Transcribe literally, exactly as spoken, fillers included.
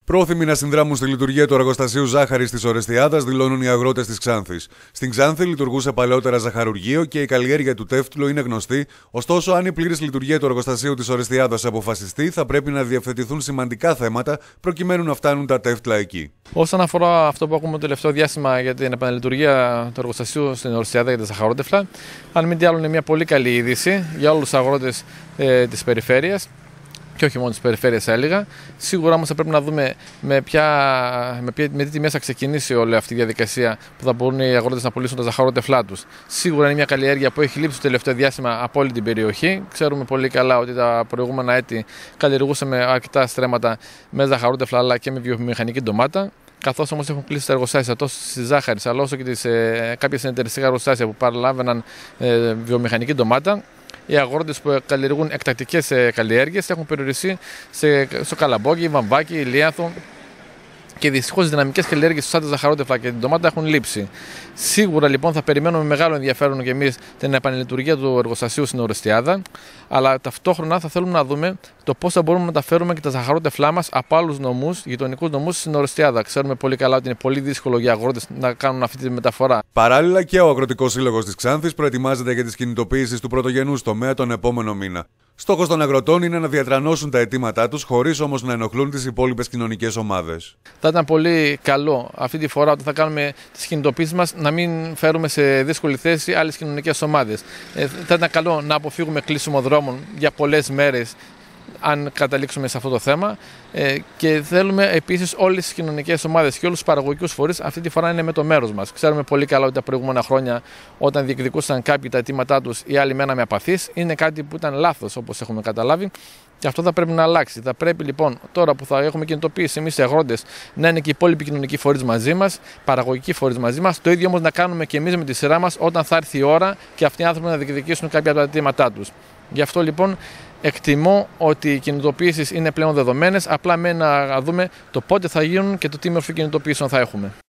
Πρόθυμοι να συνδράμουν στη λειτουργία του εργοστασίου ζάχαρης της Ορεστιάδας, δηλώνουν οι αγρότες της Ξάνθης. Στην Ξάνθη λειτουργούσε παλαιότερα ζαχαρουργείο και η καλλιέργεια του τεύτλου είναι γνωστή. Ωστόσο, αν η πλήρης λειτουργία του εργοστασίου της Ορεστιάδας αποφασιστεί, θα πρέπει να διευθετηθούν σημαντικά θέματα προκειμένου να φτάνουν τα τεύτλα εκεί. Όσον αφορά αυτό που ακούμε το τελευταίο διάστημα για την επαναλειτουργία του εργοστασίου στην Ορεστιάδα για τα ζαχαρότεφλα, αν μη τι άλλο, είναι μια πολύ καλή είδηση για όλους τους αγρότες ε, της περιφέρειας. Και όχι μόνο της περιφέρειας, έλεγα. Σίγουρα όμως θα πρέπει να δούμε με, ποια, με, ποια, με τι τιμές θα ξεκινήσει όλη αυτή η διαδικασία που θα μπορούν οι αγρότες να πουλήσουν τα ζαχαρότεφλά τους. Σίγουρα είναι μια καλλιέργεια που έχει λείψει το τελευταίο διάστημα από όλη την περιοχή. Ξέρουμε πολύ καλά ότι τα προηγούμενα έτη καλλιεργούσαμε αρκετά στρέμματα με ζαχαρότεφλα αλλά και με βιομηχανική ντομάτα. Καθώς όμως έχουν κλείσει τα εργοστάσια τόσο στη ζάχαρη αλλά όσο και τις, ε, κάποια συνεταιριστικά εργοστάσια που παραλάβαιναν ε, βιομηχανική ντομάτα. Οι αγρότες που καλλιεργούν εκτακτικές καλλιέργειες έχουν περιοριστεί σε, στο καλαμπόκι, βαμβάκι, ηλίανθο και δυστυχώς οι δυναμικές καλλιέργειες σαν τα ζαχαρότεφλα και την ντομάτα έχουν λείψει. Σίγουρα λοιπόν θα περιμένουμε με μεγάλο ενδιαφέρον και εμείς την επανελειτουργία του εργοστασίου στην Ορεστιάδα, αλλά ταυτόχρονα θα θέλουμε να δούμε το πώς θα μπορούμε να μεταφέρουμε και τα ζαχαρότεφλά μας από άλλους νομούς, γειτονικούς νομούς στην Ορεστιάδα. Ξέρουμε πολύ καλά ότι είναι πολύ δύσκολο για αγρότες να κάνουν αυτή τη μεταφορά. Παράλληλα, και ο Αγροτικός Σύλλογος της Ξάνθης προετοιμάζεται για τις κινητοποιήσεις του πρωτογενούς τομέα τον επόμενο μήνα. Στόχος των αγροτών είναι να διατρανώσουν τα αιτήματά τους, χωρίς όμως να ενοχλούν τις υπόλοιπες κοινωνικές ομάδες. Θα ήταν πολύ καλό αυτή τη φορά όταν θα κάνουμε τις κινητοποίησεις μας να μην φέρουμε σε δύσκολη θέση άλλες κοινωνικές ομάδες. Ε, θα ήταν καλό να αποφύγουμε κλείσιμο δρόμων για πολλές μέρες, αν καταλήξουμε σε αυτό το θέμα. Ε, και θέλουμε επίσης όλες τις κοινωνικές ομάδες και όλους τους παραγωγικούς φορείς αυτή τη φορά είναι με το μέρος μας. Ξέρουμε πολύ καλά ότι τα προηγούμενα χρόνια, όταν διεκδικούσαν κάποιοι τα αιτήματά τους, οι άλλοι μέναμε απαθείς. Είναι κάτι που ήταν λάθος, όπως έχουμε καταλάβει. Και αυτό θα πρέπει να αλλάξει. Θα πρέπει λοιπόν, τώρα που θα έχουμε κινητοποιήσει εμείς οι αγρότες, να είναι και οι υπόλοιποι κοινωνικοί φορείς μαζί μας, παραγωγικοί φορείς μαζί μας. Το ίδιο όμως να κάνουμε και εμείς με τη σειρά μας όταν θα έρθει η ώρα και αυτοί οι άνθρωποι να διεκδικήσουν κάποια από τα αιτήματά τους. Γι' αυτό λοιπόν εκτιμώ ότι οι κινητοποιήσεις είναι πλέον δεδομένες, απλά με να δούμε το πότε θα γίνουν και το τι μορφή κινητοποιήσεων θα έχουμε.